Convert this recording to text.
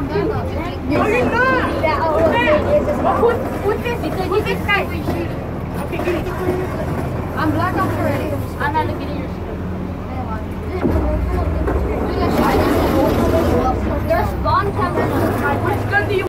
No, you're not. Put this guy. Okay, I'm black already. I'm not looking at your